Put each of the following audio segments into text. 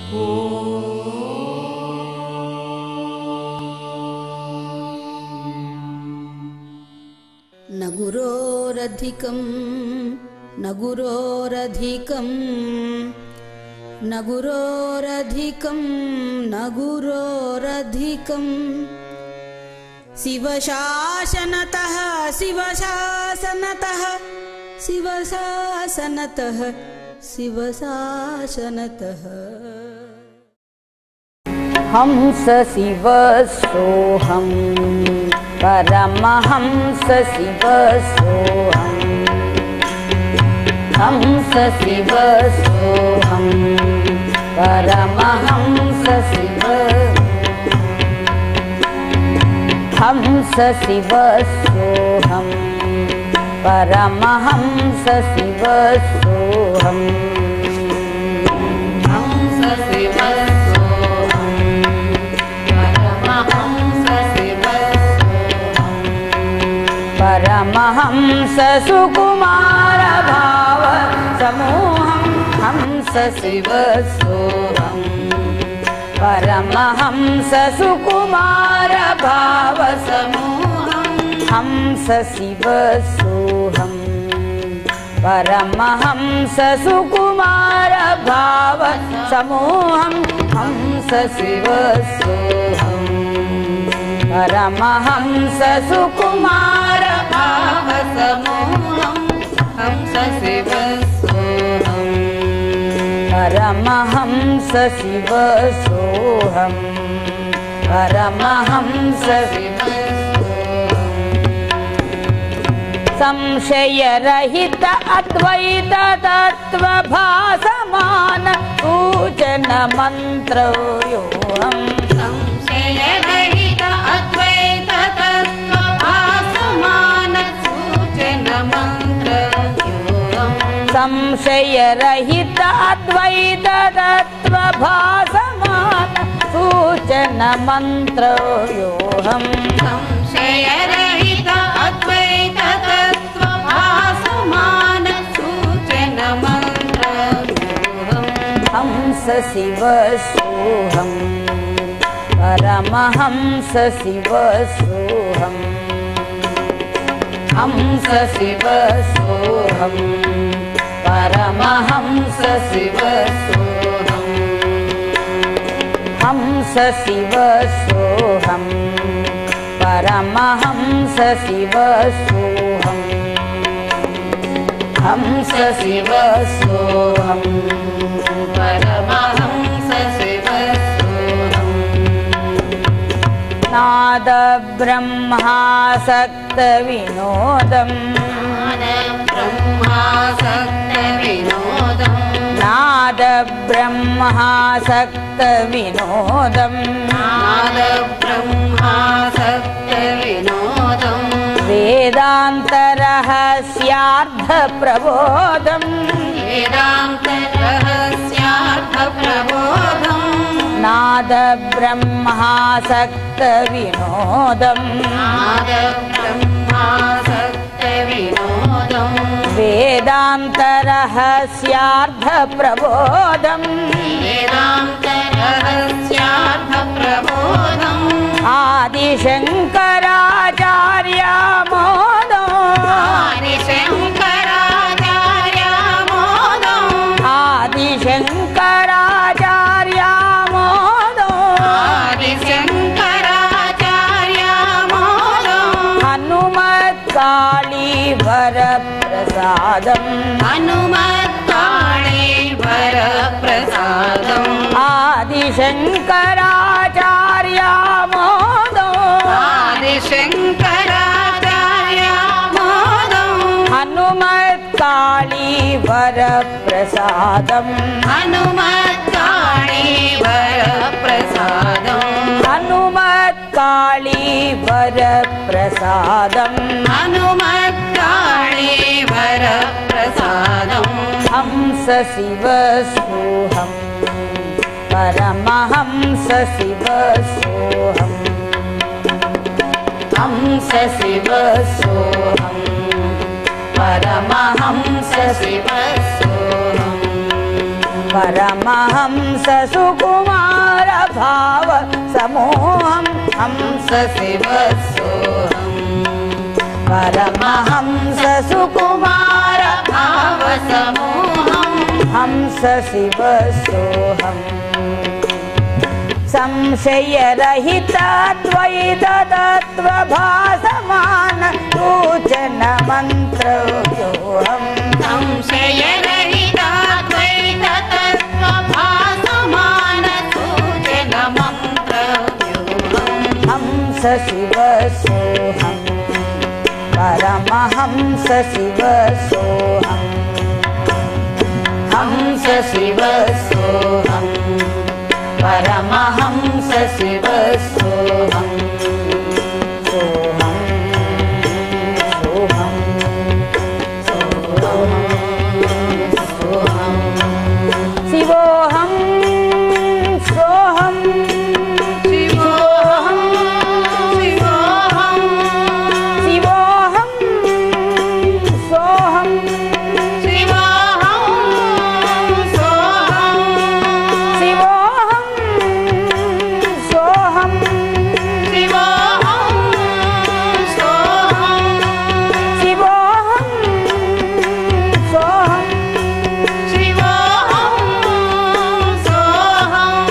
न गुरोरधिकं न गुरोरधिकं न गुरोरधिकं न गुरोरधिकं शिवशासनतः शिवशासनतः शिवशासनतः शिवशासनतः हंस शिव सोऽहं परमहंस शिव सोऽहं हंस शिव सोऽहं परमहंस शिव हंस शिव सोऽहं परमहंस शिव सोऽहं हंस शिव परमहंस सुकुमार भाव समूहं हंस शिव सोऽहं परमहंस सुकुमार भाव समूहं हंस शिव सोऽहं परमहंस सुकुमार भाव समूहं हंस शिव सोऽहं परमहंस सुकुमार भाव समूहं हंस शिव सोऽहं परमहंस शिव सोऽहं परमहंस शिव संशय रहित अद्वैत तत्व भासमान पूजन मंत्र योऽहं संशय रहित अद्वैत तत्व भासमान पूजन मंत्र योऽहं संशय रहित अद्वैत तत्व भासमान पूजन मंत्र योऽहं संशय रहित अद्वैत तत्व भासमान सूचन मंत्र योऽहं हंस शिव सोऽहं परमहंस शिव सोऽहं हंस शिव सोऽहं परमहंस शिव सोऽहं हंस शिव सोऽहं परमहंस शिव सोऽहं हंस शिव सोऽहं परमहंस शिव सोऽहं नाद ब्रह्मासक्त विनोदं नाद ब्रह्मासक्त विनोदं नाद ब्रह्मासक्त विनोदं नाद ब्रह्मासक्त विनोदं वेदान्त रहस्यार्थ प्रबोधं वेदान्त रहस्यार्थ प्रबोधं नाद ब्रह्मासक्त विनोदं नाद ब्रह्मासक्त विनोदं वेदान्त रहस्यार्थ प्रबोधं वेदान्त रहस्यार्थ प्रबोधं आदिशंकराचार्य मोदो आदिशंकराचार्य मोदो आदिशंकराचार्य मोदो आदिशंकराचार्य मोदो हनुमत्काळी वरप्रसादं हनुमत्काळी वरप्रसादं आदिशंकराचार्य मोदो आदिशंकराचार्य मोदो हनुमत्काळी वरप्रसादं हनुमत्काळी वरप्रसादं हनुमत्काळी वरप्रसादं हनुमत्काळी वरप्रसादं हंस शिव सोऽहं परमहंस शिव सोऽहं हंस शिव सोऽहं परमहंस शिव सोऽहं परमहंस सुकुमार भाव समूहं हंस शिव सोऽहम् परमहंस सुकुमार भाव समूहं हंस शिव सोऽहम् संशय रहित द्वैत तत्व भासमान सूचन मंत्र व्योहम् संशय रहित द्वैत तत्व भासमान सूचन मंत्र व्योहम् हंस शिव सोऽहम् परमहंस शिव सोऽहम् हंस शिव सोऽहम् परमहंस शिव सोऽहम् सोऽहम् सोऽहम् सोऽहम् शिवोऽहं सोऽहम् शिवोऽहं शिवोऽहं शिवोऽहं सोऽहम् शिवोऽहं सोऽहं शिवोऽहं सोऽहम् शिवोऽहं सोऽहं शिवोऽहं सोऽहम् शिवोऽहं सोऽहं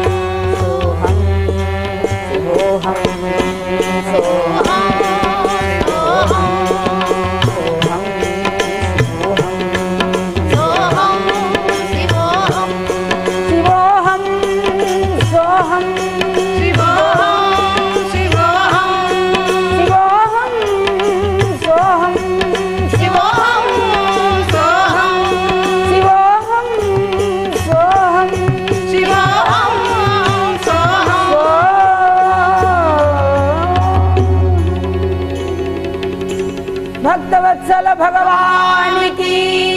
भक्तवत्सल भगवान की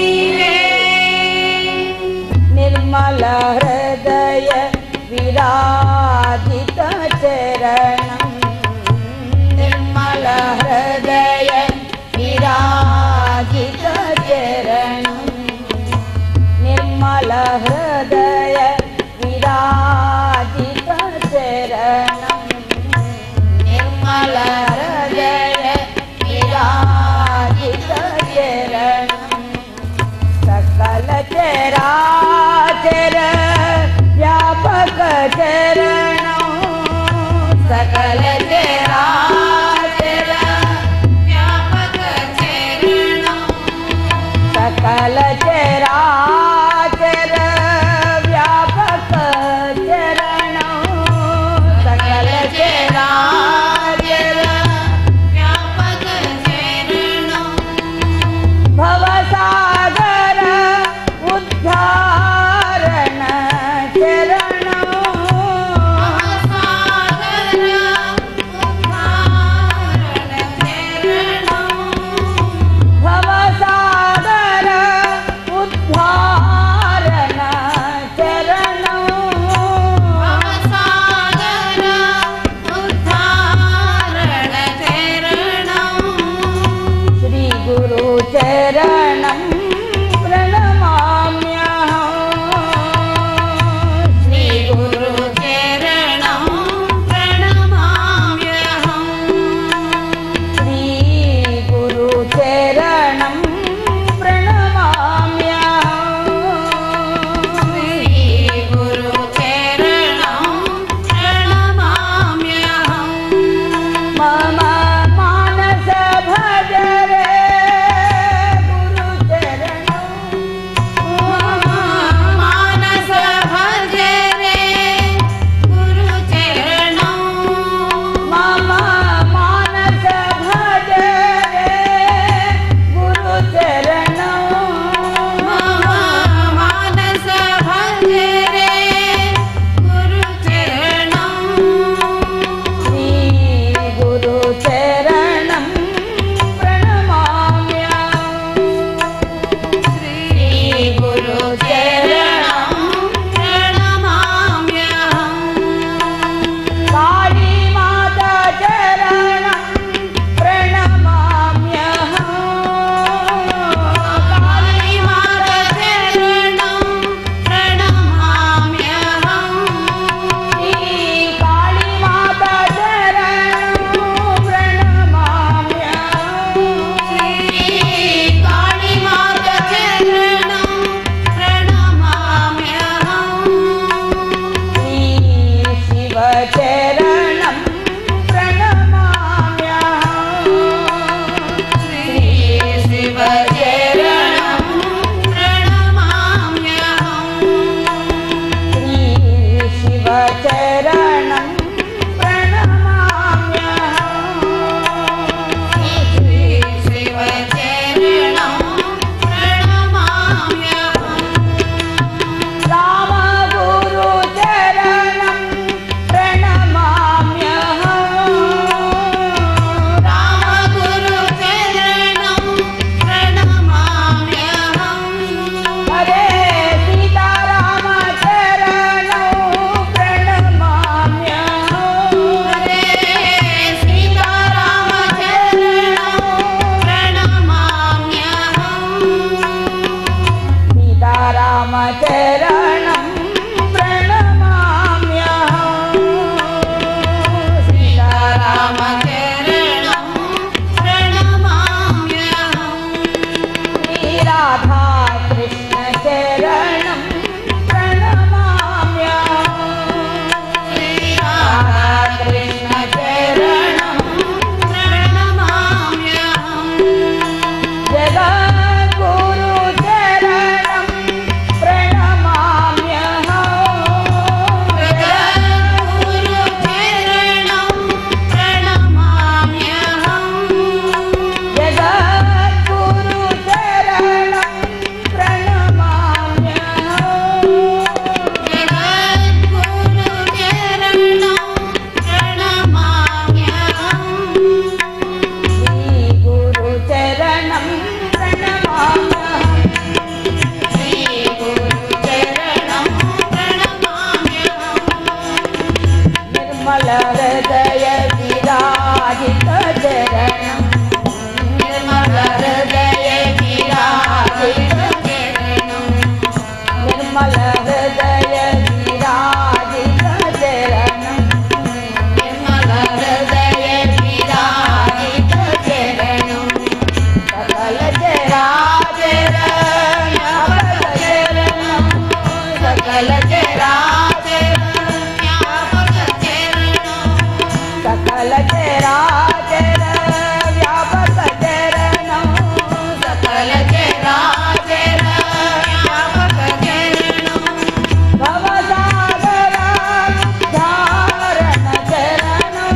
निर्मल हृदय विराजित चरणं निर्मल हृदय विराजित चरणं निर्मल हृदय विराजित चरणं निर्मल हृदय विराजित चरणं सकल चराचर व्यापक चरणं सकल चराचर व्यापक चरणं सकल चराचर व्यापक चरणं सकल चराचर व्यापक चरणं भवसागर उद्धारण चरणं सागर उद्धारण चरणं भवसागर उद्धारण चरणं सागर उद्धारण चरणं श्री गुरु चरणं प्रणमाम्यहम् श्री गुरु चरणं प्रणमाम्यहम् श्री गुरु चरणं प्रणमाम्यहम् सीतारामचरणं प्रणमाम्यहम् सीतारामचरणं प्रणमाम्यहम् राधा कृष्णचरणं प्रणमाम्यहम् कृष्णचरणं प्रणमाम्यहम् जगद्गुरुचरणं प्रणमाम्यहम् जगद्गुरुचरणं प्रणमाम्यहम् जगद्गुरुचरणं प्रणमाम्यहम् जगद्गुरुचरणं प्रणमाम्यहम् श्रीगुरुचरणं प्रणमाम्यहम् निर्मल हृदय विराजित चरणं निर्मल हृदय विराजित चरणं निर्मल हृदय विराजित चरणं निर्मल हृदय विराजित चरणं सकल चराचर व्यापक चरणं सकल चराचर सकल चराचर व्यापक चरणं सकल चराचर व्यापक चरणं भवसागर उद्धारण चरणं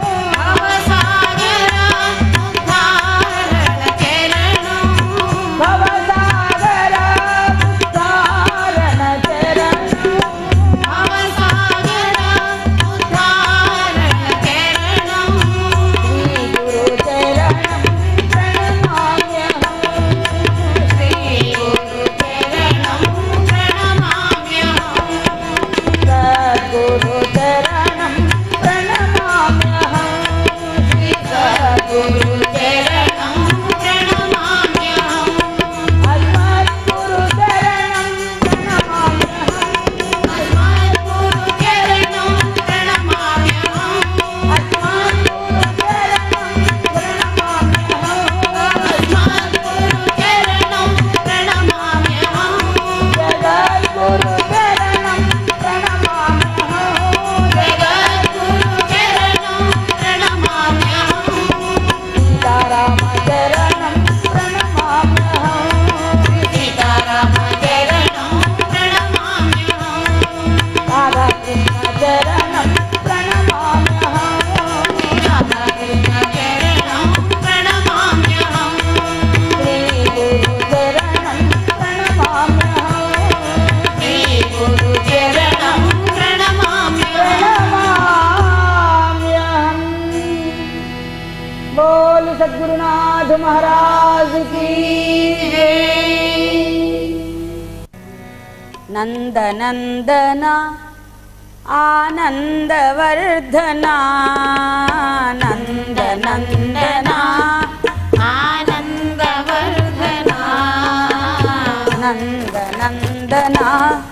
भवसागर उद्धारण चरणं श्रीगुरुचरणं प्रणमाम्यहम् सद्गुरुचरणं प्रणमाम्यहम् श्री सद्गुरुचरणं अस्मद्गुरुचरणं प्रणमाम्यहम् अस्मद्गुरुचरणं प्रणमाम्यहम् जगद्गुरुचरणं प्रणमाम्यहम् सीतारामचरणं प्रणमाम्यहम् राधाकृष्णचरणं प्रणमाम्यहम् श्रीगुरुचरणं प्रणमाम्यहम् प्रणमाम्यहम् बोल सद्गुरुनाथ महाराज की नंदनंदना आनंदवर्धना नंदनंदना नंदनंदना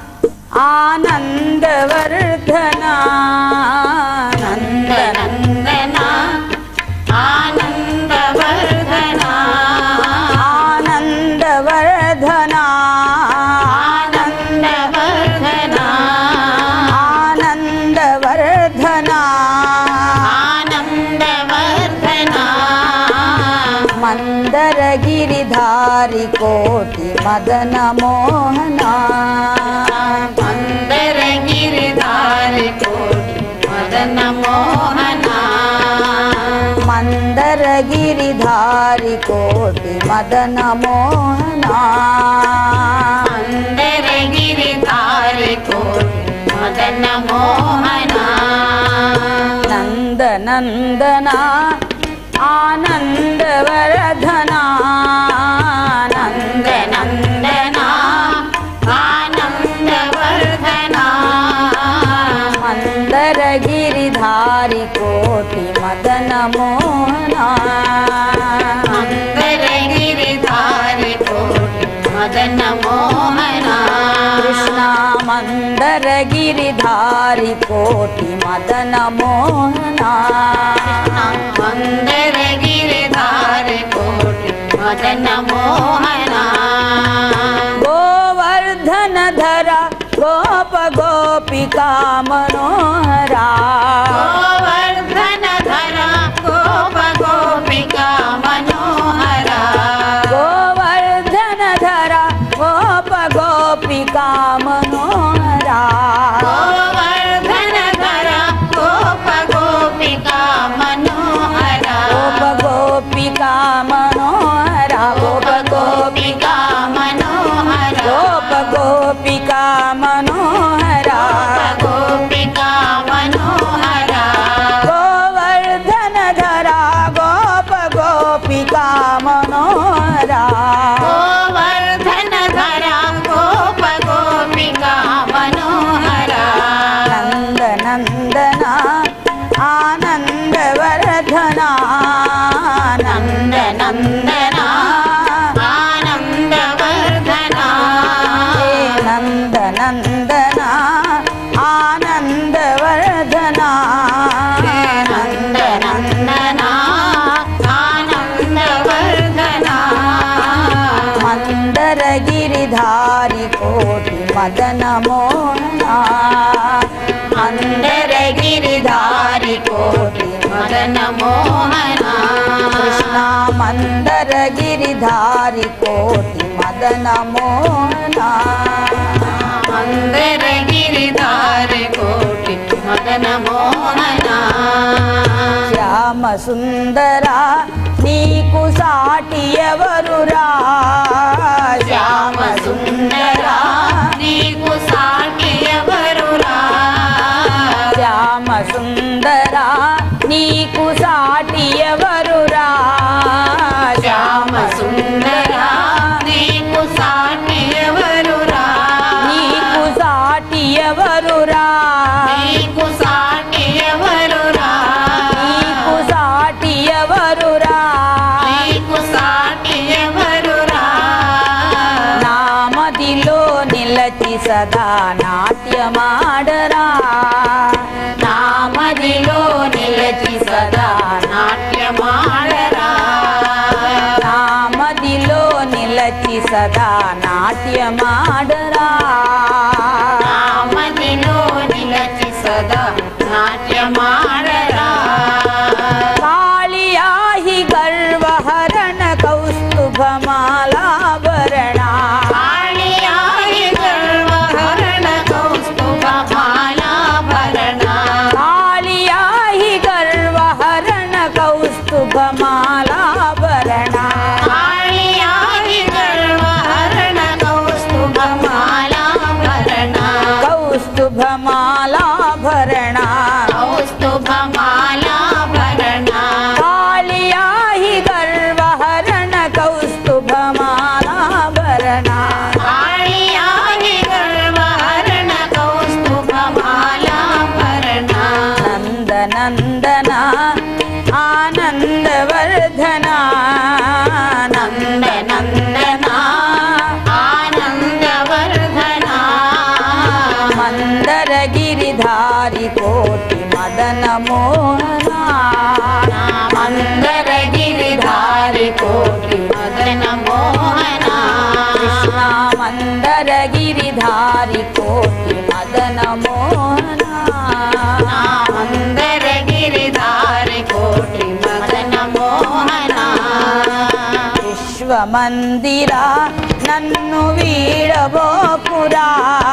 आनंदवर्धना नंदनंदना आनंदवर्धना मंदर गिरिधारी कोटि मदन मोहना मंदर गिरिधारी कोटि मदन मोहना मंदर गिरिधारी कोटि मदन मोहना मंदर गिरिधारी कोटि मदन मोहना नंद नंदना आनंदवर्धना नंद नंदना आनंदवर्धना मंदर गिरिधारी कोटि मदन मोहना मंदर गिरिधारी कोटि मदन मोहना మందర గిరిధారి కోటి మదన మోహనా మందర గిరిధారి కోటి మదన మోహనా గోవర్ధన ధర గోప గోపికా మనోహరా గోవర్ధన ధర గోప గోపికా మనోహరా గోవర్ధన ధర గోప గోపికా మనోహరా గోవర్ధన ధర గోప గోపికా మనోహరా గోప గోపికా మనోహరా గోప గోపికా మనోహరా గోప గోపికా మనోహరా గోపికా మనోహరా గోవర్ధన ధర గోప గోపికా మనోహరా గోవర్ధన ధర గోప గోపికా మనోహరా నంద నందన ఆనందవర్ధన నంద నందన ఆనందవర్ధన నంద నందన ఆనందవర్ధన నంద నందన ఆనందవర్ధన మందర గిరిధారి కోటి మదన మోహనా మందర గిరిధారి కోటి మదన మోహనా కృష్ణ మందర గిరిధారి కోటి మదన మోహనా మందర గిరిధారి కోటి మదన మోహనా శ్యామ సుందర నీకు సాటి ఎవరురా శ్యామ సుందర నీకు సాటి ఎవరురా శ్యామ సుందర నీకు సాటి ఎవరురా శ్యామ సుందర నీకు సాటి ఎవరురా నీకు సాటి ఎవరురా నీకు సాటి ఎవరురా నీకు సాటి ఎవరురా నీకు సాటి ఎవరురా నామదిలో నిలచి సదా నాట్యమాడరా నామదిలో నిలచి సదా నాట్యమాడరా నామదిలో నిలచి సదా నాట్యమాడరా నామదిలో నిలచి సదా నాట్యమాడరా కాళియాహి గర్వహరణ కౌస్తుభమాలాభరణ కాళియాయి గర్వహరణ కౌస్తుభమాలాభరణ కాళియాహి గర్వహరణ కౌస్తుభమాలాభరణ కాళియాయి గర్వహరణ కౌస్తుభమాలాభరణ కౌస్తుభమాలాభరణ కౌస్తుభమాలాభరణ కాళియాహి గర్వహరణ కౌస్తుభమాలాభరణ కాళియాయి గర్వహరణ కౌస్తుభమాలాభరణ నంద నందన ఆనందవర్ధన నంద నందన ఆనందవర్ధన మందర గిరిధారి కోటి మదన మోహనా మందర గిరిధారి కోటి మదన మోహనా కృష్ణ మందర గిరిధారి కోటి మదన మోహనా మందర గిరిధారి కోటి మదన మోహనా విశ్వమందిర నన్ను వీడబోకురా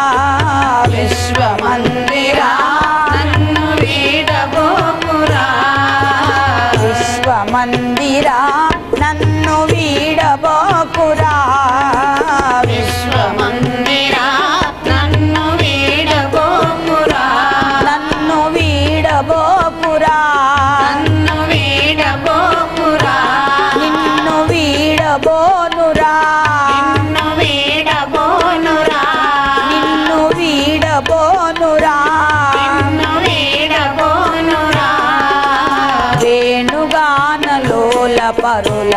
విశ్వమందిర నన్ను వీడబోకురా విశ్వమందిర నన్ను వీడబోకురా విశ్వమందిర నన్ను వీడబోకురా నన్ను వీడబోకురా నన్ను వీడబోకురా నిన్ను వీడబోనురా నిన్ను వీడబోనురా నిన్ను వీడబోనురా నిన్ను వీడబోనురా వేణుగానలోల పరుల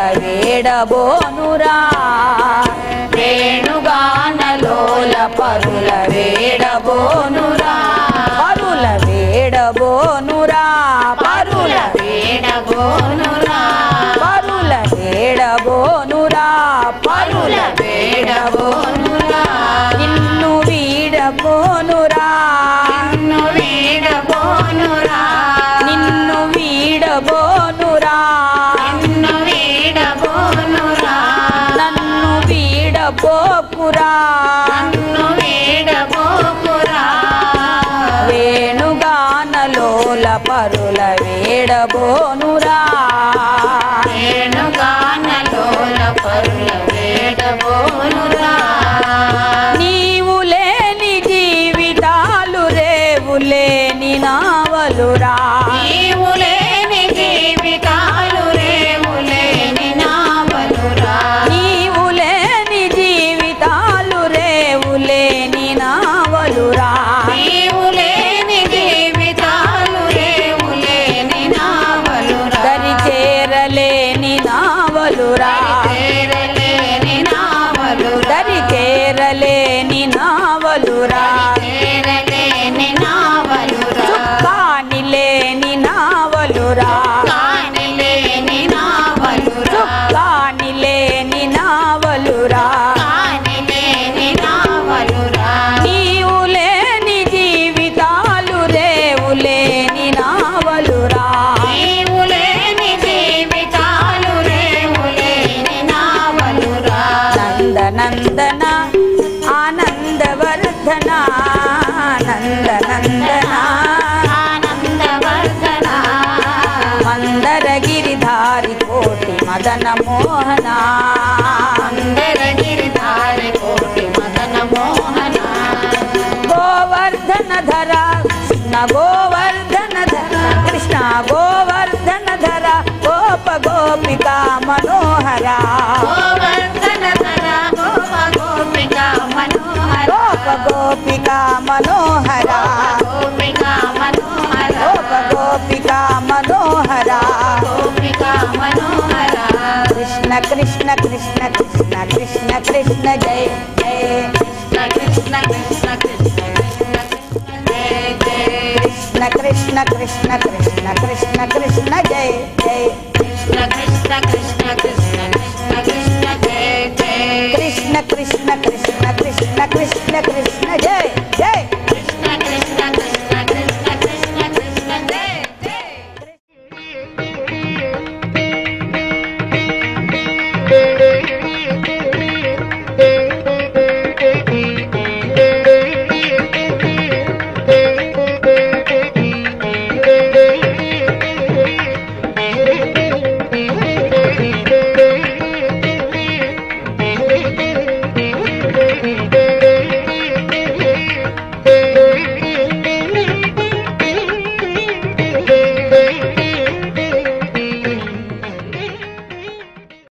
వేడబోనురా వేణుగానలోల పరుల వేడబోనురా వేడబోనురా పరుల వేడబోనురా పరుల వేడబోనురా పరుల వేడబోనురా పరుల వేడబోనురా నిన్ను వీడబోనురా నిన్ను వేడబోనురా నిన్ను వీడబోనురా నిన్ను వేడబోనురా నన్ను వీడబోకురా నన్ను వేడబోకురా వేణుగానలోల పరుల వేడబోనురా వేణుగానలోల పరుల వేడబోనురా నీవు లేని జీవితాలు రేవు లేని నావలురా నీవు లేని జీవితాలు రేవు లేని నావలురా నీవు లేని జీవితాలు రేవు లేని నావలురా నీవు లేని జీవితాలు రేవు లేని నావలురా దరి చేరలేని నావలురా చేరలేని నావలురా దరి చేరలేని నావలురా చేరలేని నావలురా చుక్కాని లేని నావలురా కాని లేని నావలురా చుక్కాని లేని నావలురా కాని లేని నావలురా నీవు లేని జీవితాలు రేవు లేని నావలురా నీవు లేని జీవితాలు రేవు లేని నావలురా నందనందన ఆనందవర్ధన నందనందన ఆనందవర్ధన మందరగిరిధారి కోటి మదన మోహన అందరగిరిధారి కోటి మదన మోహన గోవర్ధన ధర కృష్ణ గోవర్ధన ధర కృష్ణ గోవర్ధన ధర గోప గోపిక మనోహర గోవర్ధన ధర గోప గోపిక మనోహర గోప గోపిక మనోహర గోపిక మనోహర గోప గోపిక మనోహర గోపిక మనోహర కృష్ణ కృష్ణ కృష్ణ కృష్ణ కృష్ణ కృష్ణ జయ జయ కృష్ణ కృష్ణ కృష్ణ కృష్ణ కృష్ణ కృష్ణ జయ జయ కృష్ణ కృష్ణ కృష్ణ కృష్ణ జయ జయ కృష్ణ కృష్ణ కృష్ణ కృష్ణ కృష్ణ కృష్ణ జయ జయ కృష్ణ కృష్ణ కృష్ణ కృష్ణ కృష్ణ కృష్ణ జయ